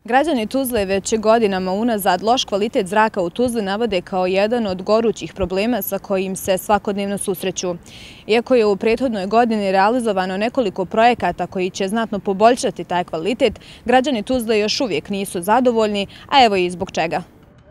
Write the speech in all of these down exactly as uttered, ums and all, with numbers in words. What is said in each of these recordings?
Građani Tuzle već godinama unazad loš kvalitet zraka u Tuzli navode kao jedan od gorućih problema sa kojim se svakodnevno susreću. Iako je u prethodnoj godini realizovano nekoliko projekata koji će znatno poboljšati taj kvalitet, građani Tuzle još uvijek nisu zadovoljni, a evo i zbog čega.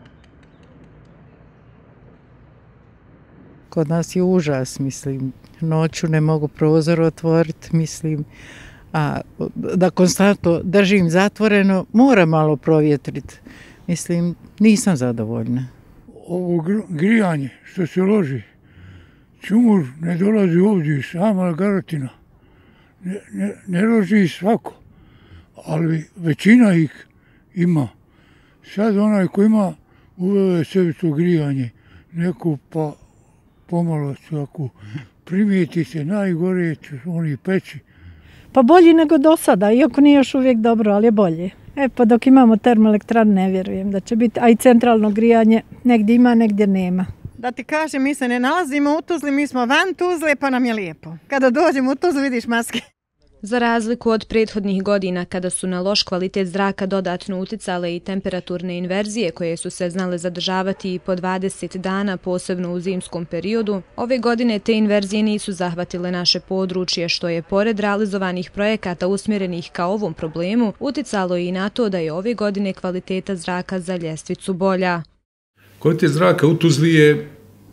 Kod nas je užas, mislim, noću ne mogu prozor otvoriti, mislim, a da konstantno držim zatvoreno, mora malo provjetriti. Mislim, nisam zadovoljna. Ovo grijanje što se loži, čumur ne dolazi ovdje, sama Garatina. Ne, ne, ne loži svako, ali većina ih ima. Sad onaj ko ima uveo je sebi to grijanje, neku pa pomalo svaku primijeti se, najgore su oni peći. Pa bolji nego do sada, iako nije još uvijek dobro, ali je bolje. E pa dok imamo termoelektran ne vjerujem da će biti, a i centralno grijanje negdje ima, negdje nema. Da ti kažem, mi se ne nalazimo u Tuzli, mi smo van Tuzle pa nam je lijepo. Kada dođemo u Tuzlu vidiš maske. Za razliku od prethodnih godina kada su na loš kvalitet zraka dodatno uticale i temperaturne inverzije koje su se znale zadržavati i po dvadeset dana, posebno u zimskom periodu, ove godine te inverzije nisu zahvatile naše područje, što je pored realizovanih projekata usmjerenih ka ovom problemu uticalo i na to da je ove godine kvaliteta zraka za ljestvicu bolja. Kvalitet zraka u Tuzli je,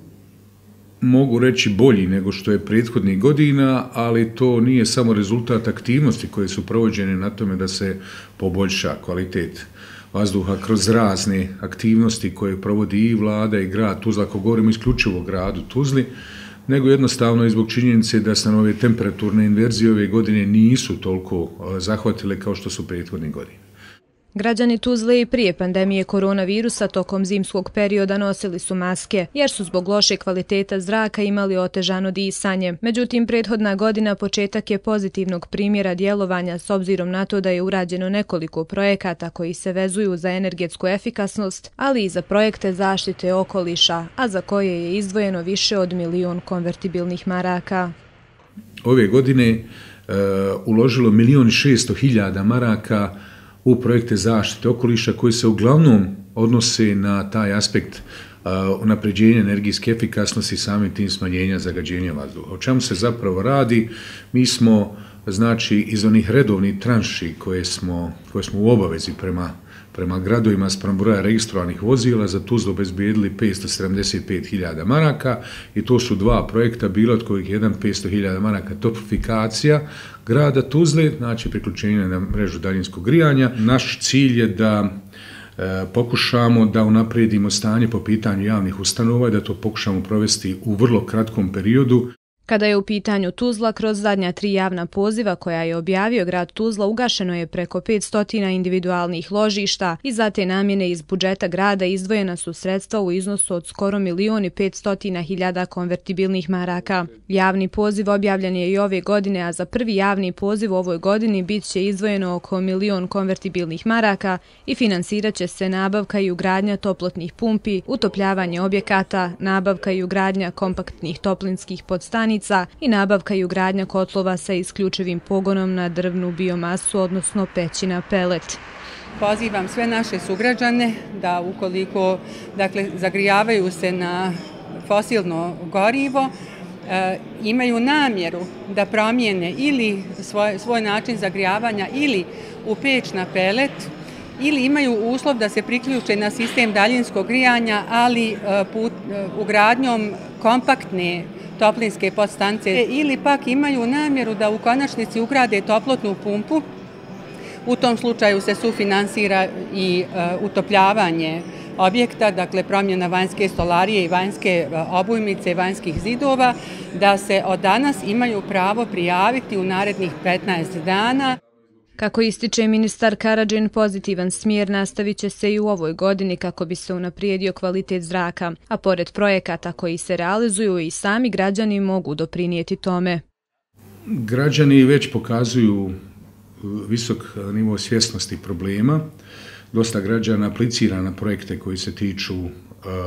mogu reći, bolji nego što je prethodnih godina, ali to nije samo rezultat aktivnosti koje su provođene na tome da se poboljša kvalitet vazduha kroz razne aktivnosti koje provodi i vlada i grad Tuzla, ako govorimo isključivo o gradu Tuzli, nego jednostavno i zbog činjenice da se nove temperaturne inverzije ove godine nisu toliko zahvatile kao što su prethodnih godina. Građani Tuzle i prije pandemije koronavirusa tokom zimskog perioda nosili su maske, jer su zbog loše kvaliteta zraka imali otežano disanje. Međutim, prethodna godina početak je pozitivnog primjera djelovanja s obzirom na to da je urađeno nekoliko projekata koji se vezuju za energetsku efikasnost, ali i za projekte zaštite okoliša, a za koje je izdvojeno više od milion konvertibilnih maraka. Ove godine e, uložilo milion i šesto hiljada maraka u projekte zaštite okoliša koji se uglavnom odnose na taj aspekt uh, unapređenja energijske efikasnosti i samim tim smanjenja zagađenja vazduha. O čemu se zapravo radi? Mi smo, znači, iz onih redovnih tranši koje smo, koje smo u obavezi prema, prema gradovima spram broja registrovanih vozila za Tuzlu obezbijedili petsto sedamdeset pet hiljada maraka i to su dva projekta bilo od kojih jedan petsto hiljada maraka toplifikacija grada Tuzle, znači priključenje na mrežu daljinskog grijanja. Naš cilj je da e, pokušamo da unaprijedimo stanje po pitanju javnih ustanova i da to pokušamo provesti u vrlo kratkom periodu. Kada je u pitanju Tuzla, kroz zadnja tri javna poziva koja je objavio grad Tuzla ugašeno je preko petsto individualnih ložišta i za te namjene iz budžeta grada izdvojena su sredstva u iznosu od skoro milion i petsto hiljada konvertibilnih maraka. Javni poziv objavljen je i ove godine, a za prvi javni poziv u ovoj godini bit će izdvojeno oko milion konvertibilnih maraka i finansirat će se nabavka i ugradnja toplotnih pumpi, utopljavanje objekata, nabavka i ugradnja kompaktnih toplinskih podstanica i nabavka i ugradnja kotlova sa isključivim pogonom na drvnu biomasu, odnosno peći na pelet. Pozivam sve naše sugrađane da ukoliko, dakle, zagrijavaju se na fosilno gorivo, e, imaju namjeru da promijene ili svoj, svoj način zagrijavanja ili u peć na pelet, ili imaju uslov da se priključe na sistem daljinskog grijanja, ali e, put, e, ugradnjom kompaktne toplinske podstanice, ili pak imaju namjeru da u konačnici ugrade toplotnu pumpu. U tom slučaju se sufinansira i uh, utopljavanje objekta, dakle promjena vanjske stolarije i vanjske uh, obujmice, vanjskih zidova, da se od danas imaju pravo prijaviti u narednih petnaest dana. Kako ističe ministar Karadžin, pozitivan smjer nastavit će se i u ovoj godini kako bi se unaprijedio kvalitet zraka, a pored projekata koji se realizuju i sami građani mogu doprinijeti tome. Građani već pokazuju visok nivo svjesnosti problema. Dosta građana aplicira na projekte koji se tiču uh,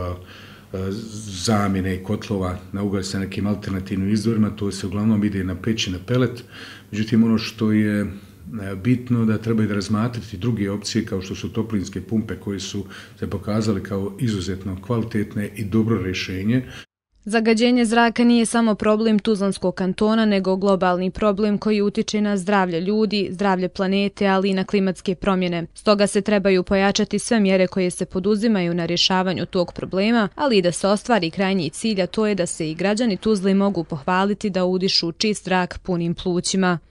zamjene kotlova na ugalj sa nekim alternativnim izvorima, to se uglavnom ide na peć i na pelet. Međutim, ono što je bitno, da trebaju da razmatrati druge opcije kao što su toplinske pumpe koje su se pokazali kao izuzetno kvalitetne i dobro rješenje. Zagađenje zraka nije samo problem Tuzlanskog kantona, nego globalni problem koji utiče na zdravlje ljudi, zdravlje planete, ali i na klimatske promjene. Stoga se trebaju pojačati sve mjere koje se poduzimaju na rješavanju tog problema, ali i da se ostvari krajnji cilj, a to je da se i građani Tuzle mogu pohvaliti da udišu čist zrak punim plućima.